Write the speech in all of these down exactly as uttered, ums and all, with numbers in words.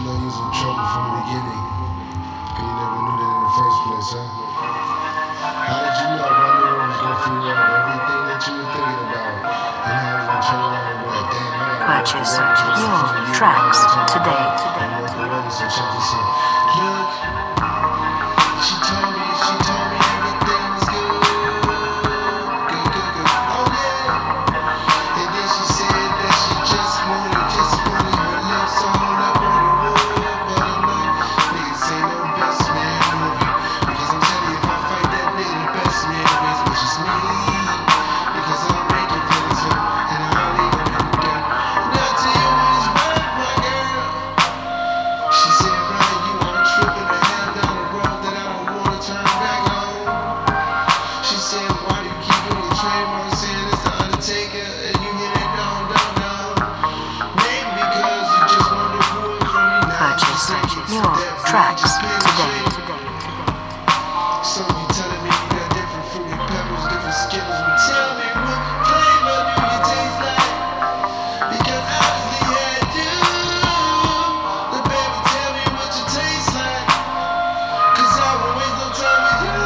know you was in trouble from the beginning. And you never knew that in the first place, huh? How did you know one year was gonna figure out everything that you were thinking about? And how it was gonna turn around and what? Damn, I gotta Purchase your tracks today. And walk away, so check this out. Look, she told me, she told me everything was good. Good, good, good. Oh yeah. And then she said that she just wanted, just wanted her lips all up on the wood. But I'm like, niggas ain't no best man movie. Because I'm telling you, if I fight that nigga, the best man wins, which is me. Because I'm making feelings up, and I don't even know the dirt. Now to you is right, my girl. She said, Ryan, you are tripping the hell down the road that I don't want to turn back home. She said, why do you keep on your trademark saying it's the Undertaker and you hear that down, down, down? Maybe because you just want to rule from me now. Purchase your tracks today. So you telling me you got different fruity peppers, different skittles, but tell me what flavor do you taste like? Because obviously I do. But baby, tell me what you taste like. Cause I won't waste no time with you.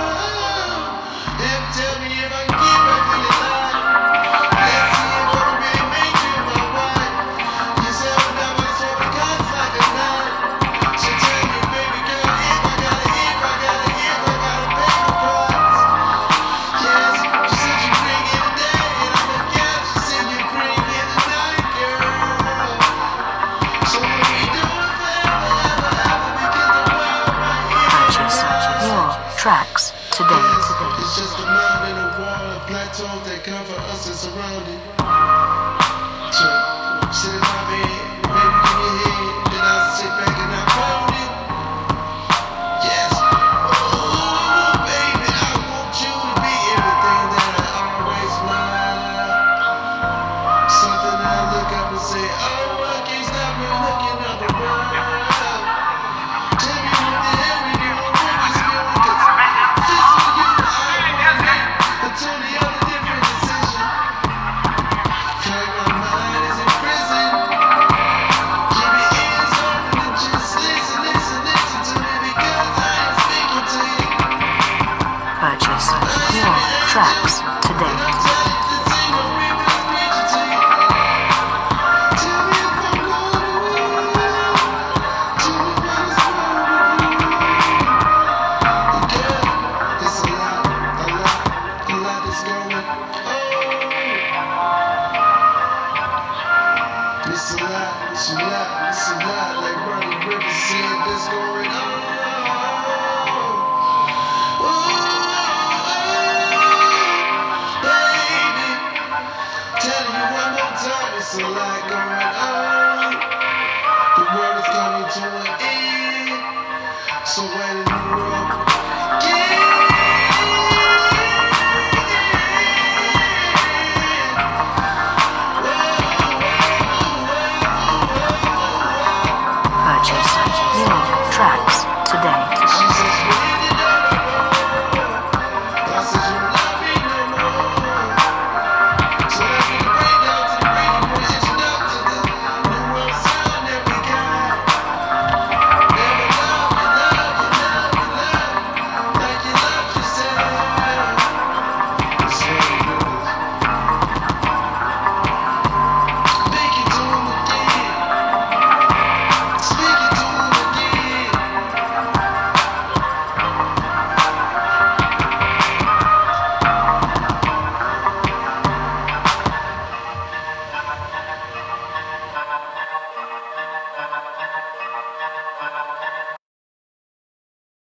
And tell me if I can get back to your life. Let's see if I can really make you my wife. You said I'm not my soul because like a knife. So tell me, baby girl, if I gotta, if I gotta, if I gotta pay the price. Yes, you said you bring it today, and I'm a guess. You said you bring it tonight, girl. So when we do it forever, ever, ever, because I'm wild right here. Purchase your tracks today. It's just a mountain and a wall of plateau that cover us and surround it. So, sit in my bed, baby, give me a head, then I sit back and I pound it. Yes, oh, baby, I want you to be everything that I always wanted. Something that I look up and say, oh, I can't stop me looking up the world. Tell me what the hell we do, what we spill, because this is you, I want it. Until the other different decision. Feel like my mind is in prison. Keep your ears open and just listen, listen, listen to me because I am speaking to you. Purchase your tracks today. And I'm telling you, this ain't no river that's preaching to you. Tell me if I'm going to win. Tell me what is wrong with you. And girl, it's a lot, a lot, a lot that's going on. It's a lot, it's a lot, it's a lot. Like Ronnie Rivers said, that's going on. Oh, baby, telling you one more time, it's a lot going on.